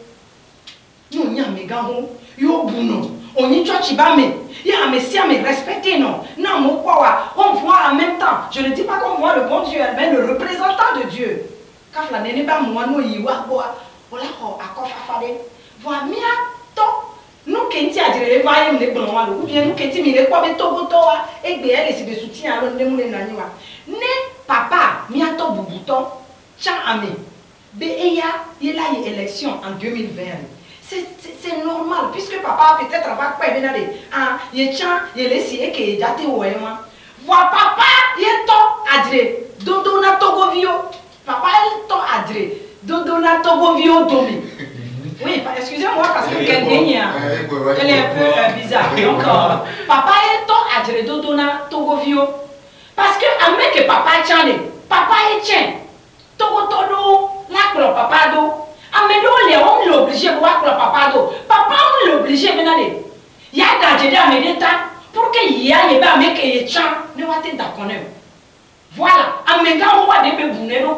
nous n'y a mes gars, yo bouno, on y tue chibame, y a mes siens mais respectez non, non mon quoi, on voit en même temps, je ne dis pas qu'on voit le bon Dieu, mais le représentant de Dieu. Quand la n'est pas moi, nous y wa boa, on l'a à quoi fallait, voir mia to, nous qui a dit les vaillants des blancs, ou bien nous qui dit mais quoi mais togo toa, et bien et c'est des soutiens à l'on moulin naniwa. Ne papa, mia to boubouton, tchan amé, be eya, il a eu élection en deux mille vingt. C'est normal, puisque papa peut-être va pas venir aller. Ah, il est chant, il est si et que il a été oué moi. Vois papa, il est temps adré. Dodo na Togo Vio. Papa il est temps adré. Dodo na Togo Vio domi. Oui, excusez-moi parce que quelqu'un elle est un peu euh, bizarre. Donc, euh, papa est temps adré. Dodo na Togo Vio. Parce que à mec que papa tient, papa est tient. Togo Todo, là pour le papa do. Ah mais nous on est obligé de voir pour le papa d'eau. Papa on est obligé de venir. Il y a des gens qui pour qu'il y ait des gens qui sont ne va pas d'accord. Voilà. Ah mais quand on voit des bébés donc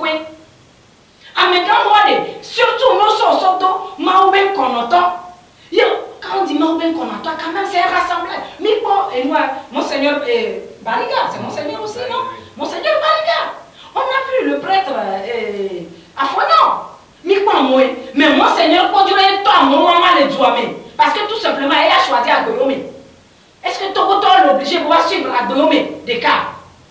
ah mais quand on voit des surtout nous sommes surtout maoubé konoto. Quand on dit maoubé konoto quand même c'est un rassemblage. Mais bon et moi monseigneur Bariga c'est monseigneur aussi non? Monseigneur Bariga. On a vu le prêtre à Fonon. Mais mon Seigneur, quand tu es toi, mon maman les douamé. Parce que tout simplement, elle a choisi à Goyomé. Est-ce que Togo est obligé de suivre à Goyomé des cas?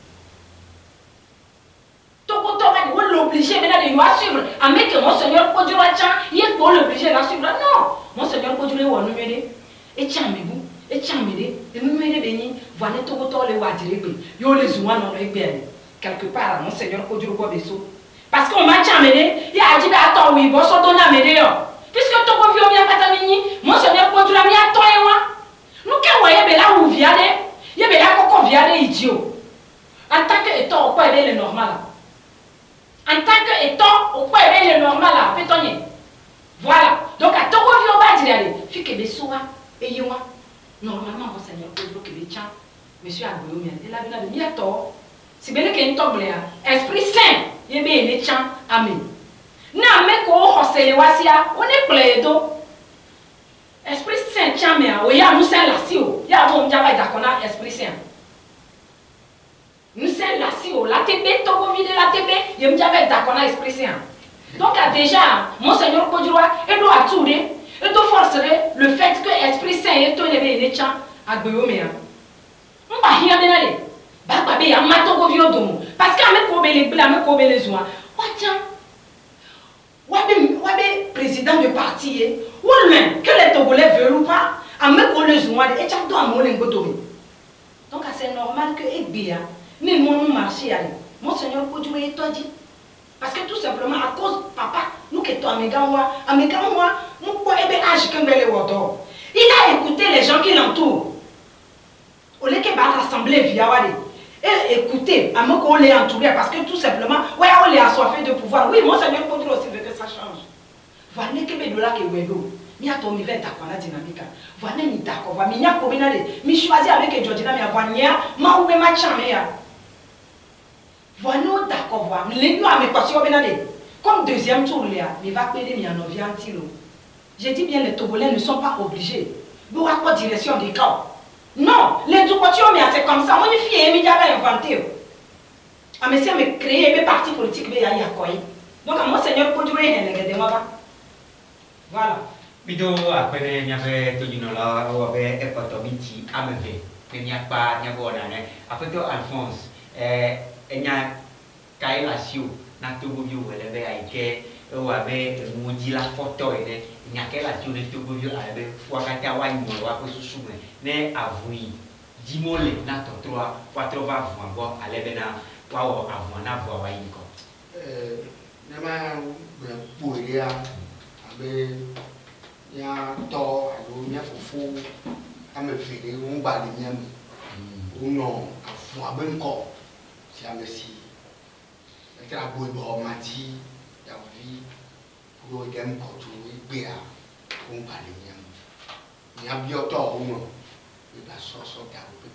Togo est obligé de suivre. À mettre que mon Seigneur, quand tu es il est obligé de suivre. Non, mon Seigneur, quand tu es obligé et tiens, mais vous, et tiens, mais et nous, mais les voilà Togo les Wadjiré. Yo les ouans dans le bien. Quelque part, mon Seigneur, quand tu es vaisseau. Parce qu'on m'a dit à m'aider, il a dit attends oui, bon ça donne à m'aider. Puisque ton confiant bien pas t'amener, mon Seigneur quand tu l'as mis à toi et moi. Nous quand voyez ben là où vient des, il y a ben là qu'on vient des idiots. En tant que étant au quoi est le normal là. En tant que étant au quoi est le normal là, pétonnier. Voilà. Donc à ton confiant va dire allez, fi que des soins et moi. Normalement mon Seigneur peut bloquer les tiens. Monsieur Agoyomia, il a venu de miato. C'est bien qu'il y a une table là. Esprit saint. Il y a des gens, amen. Non, mais quand on est wasia, on est plein d'eau. Esprit saint chamé o ya nous saint lasio ya bon jaba d'accord na esprit saint nous saint lasio la tebe Togo vide la tebe yem jaba d'accord na esprit saint donc déjà monseigneur Kodjroa et doit atourer et doit forcer le fait que esprit saint est tout levé ne chan agbeomea on va hier benale ba ba be ya matogo vio domo parce que ame ko bele bla ame ko bele zwa wa tiens Wabe, wabe président de parti, ou même que les Togolais veulent ou pas, à me coller sur moi, et tu dois m'en engotomer. Donc c'est normal que Ebia, mais mon marché, Monseigneur Kodjou et toi dit. Parce que tout simplement, à cause papa, nous que toi, mes gars, moi, à mes gars, moi, nous quoi, ebe âge qu'un bel water. Il a écouté les gens qui l'entourent. Au lieu qu'il va rassembler via Wale. Et écoutez, à moi qu'on l'ait entouré, parce que tout simplement, ouais, on l'est assoiffé de pouvoir. Oui, Monseigneur Kodjou aussi veut que ça change. Voilà, que me dola que wego. Mi a tombé vers ta la dynamique. Voilà, mi d'accord. Voilà, mi nya kombinale. Mi choisi avec Georgina, mi a voignia, ma ou ma chamea. Voilà, d'accord. Voilà, mi l'ai à mes passions benale. Comme deuxième tour, là, mi va payer mi en oviantilo. J'ai dit bien, les Togolais ne sont pas obligés. Vous avez quoi direction des cas? Non, l'éducation, mais c'est comme ça. Moi, une fille, mi a inventé. Ah, mais si elle me crée mes partis politiques, mais il y a quoi? Donc, à moi, Seigneur, pour durer, elle est de moi. Voilà. Bido après n'y avait tout d'une là ou avait écotomiti à me faire. Il n'y a pas n'y a pas d'année. Après tout Alphonse, eh, il y a Kailasio, Natobio, elle avait aïké, ou avait maudit la photo et il y a Kailasio de Tobio, elle avait Fouakata Wani, ou après sous soumet, mais avoué, Dimole, Nato trois, quatre va voir, elle avait na, waouh, avant na voir Waïko. Euh, Nama, pour y aller. Mais il y a un temps, il y a un fou, à me faire un bal de miam, ou non, à fou à ben corps, si à me si. Il y a un beau bord, m'a dit, il y a vie, pour le game continuer, bien, un bal de miam. Il y a bien tort, ou non, il va sortir d'un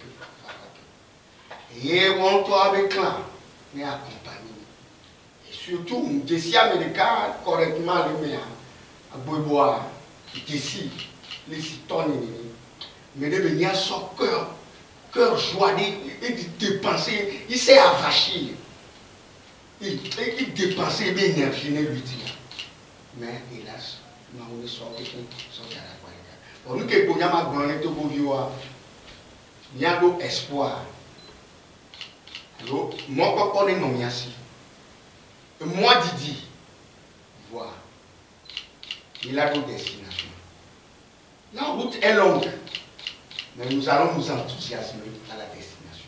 peu. Et on doit avec là, mais accompagner. Et surtout, je suis américain correctement le meilleur. À Bois, qui ici, les citoyens, mais devenir son cœur, cœur joie et de dépenser, il s'est avaché. Il dépensait l'énergie, ne lui dit. Mais hélas, nous avons sorti sorti à la qualité. Pour nous qui pouvons ma grande tout vivre, il y a de espoir. Alors, moi, papa, on est non ici. Moi, Didi, voilà. Il a d'autres destinations. La route est longue, mais nous allons nous enthousiasmer à la destination.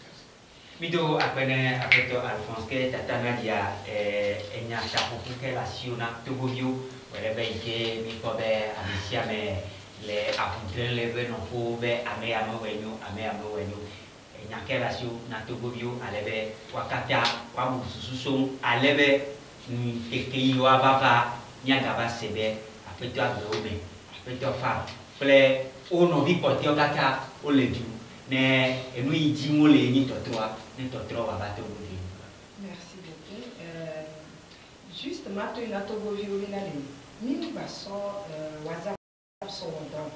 Mido après après toi Alphonse que tata Nadia et nya chapeau pour que la siona Togobio wala ben que mi ko be amisia mais les apôtres les venons pour be ame ame wenyo ame ame wenyo nya que la sio na Togobio alebe wakata wa musususo alebe ni tekei wa baba nya gaba sebe après toi beome après toi fa ple ono vi potio kaka o le du ne enu iji mo le ni totroa ni totroa ba Togovi. Merci beaucoup. Euh, juste maintenant la Togovi o binale. Min ba so WhatsApp so wodon.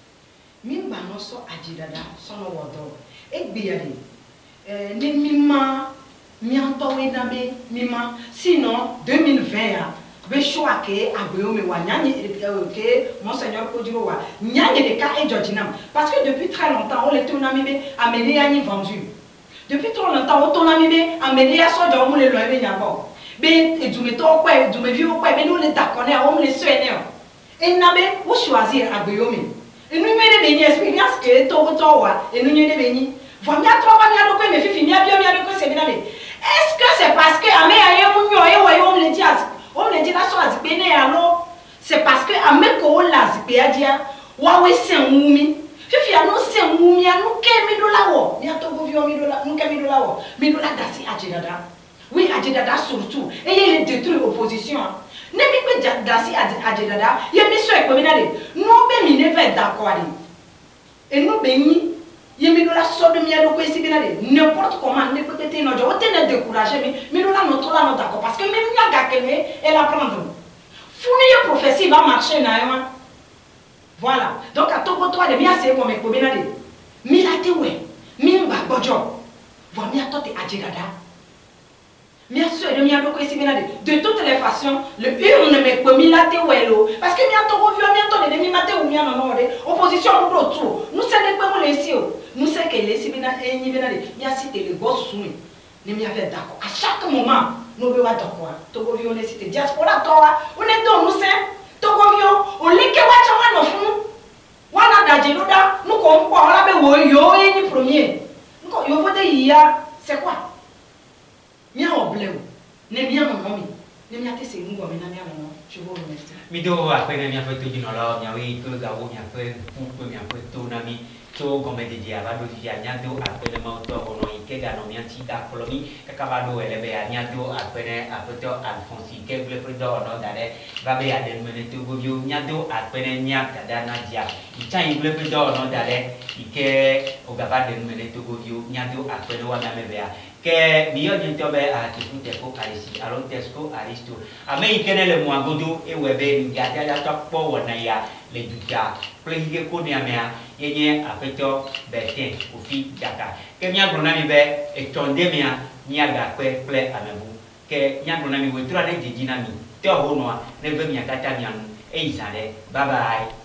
Min ba no so ajidada so no wodon. E gbeyade. Euh ni mima mi antowe na be mima sinon deux mille vingt be choix que Abeome wa nyanye que Monseigneur Kodjiro wa nyanye de cas et Georginam parce que depuis très longtemps on les tourne amibé amené yani vendu depuis trop longtemps on tourne amibé amené ya so jo mo le lo ebe nyabo be edume to kwa edume vi o kwa be no le d'accord na o mo le so ene o et nabe wo choisir Abeome et nous mene be ni expérience que to to wa et nous nyene be ni va mi atro ba mi ado kwa me fifi mi abia mi ado kwa se bi na be est-ce que c'est parce que ame aye mu nyo e wa yo mo le dia on le dit là sur azipene alors c'est parce que ameko la zipea dia wa we senwumi fifi anu senwumi anu ke mi do lawo ni atogo vi o mi do la nu ke mi do lawo mi do la dasi ajidada oui ajidada surtout et il est détruit opposition ne mi pe dasi ajidada ye mi so e pe mi na le no be mi ne va d'accord et no be ni ye mi do la so de mi ado ko esi bi na le n'importe comment ne peut être no jo o te ne décourager mi mi do la no to la no d'accord parce que même nya ga kele elle apprendre funi ye prophétie va marcher na yama Voilà. Donc à Togo toi de bien c'est comme ko benade. Mi la te we. Mi mba bojo. Voilà mi atote adjegada. Mi aso de mi adoko esi benade. De toutes les façons, le une ne me ko mi la te we lo parce que mi atoko vio mi atone de mi mate ou mi non de opposition pour autour. Nous c'est de ko le ici. Nous c'est que les si benade e ni benade. Mi a cité le boss sous. Ne mi avait d'accord. À chaque moment, nous devons d'accord. Togo vio ne cité diaspora toi. On est dans nous c'est Togo vio o leke wa chawa no fun. Wana da jeluda nous ko npo ala be wo yo ni premier. Nko yo vote iya c'est quoi? Mia obleu. Ne mia maman mi. Ne mia te se ngo mi na mia maman. Je vous remercie. Mi do appena mi ha fatto di no la mia wi tu ga wo mi ha fe pu mi ha fatto na mi to come di dia vado di dia nyado appena ma to ono ike ga no mi anti da kolomi ka ka vado ele be nyado appena apoto Alfonsi ke ble predo no dare va be a den mene to go vio nyado appena nya ka da na dia i cha i ble predo no dare ike o ga va den mene to go vio nyado appena wa na me be que bio nyento be a tu te ko arisi alon tesco aristo ame ikene le muagodo e webe ngata ya to po wona ya le duja plege ko ni amea yenye afeto beten ofi jaka ke mia grona mi be etonde mia mia ga pe ple amebu ke mia grona mi we tra de jina mi te ho no ne be mia kata mia no e isale bye bye.